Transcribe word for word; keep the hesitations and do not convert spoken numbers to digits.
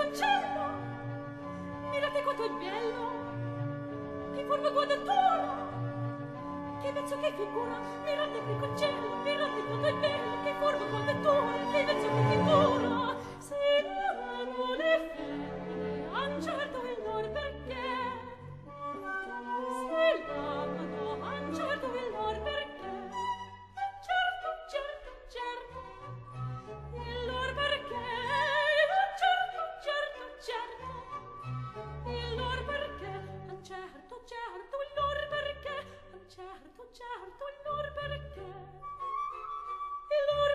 uccello, mirate quanto è bello, che forma guadagnona, che vezzo, che figura, mirate che concello, mirate quanto è bello, che forma guadagnona, che vezzo, che figura. Se lavano le femmine, han certo il lor perché, se lavano, han certo il lor perché, certo, certo, certo, il lor perché, certo, certo, certo, il lor perché, certo, certo, il lor perché, certo, certo, il lor perché, il lor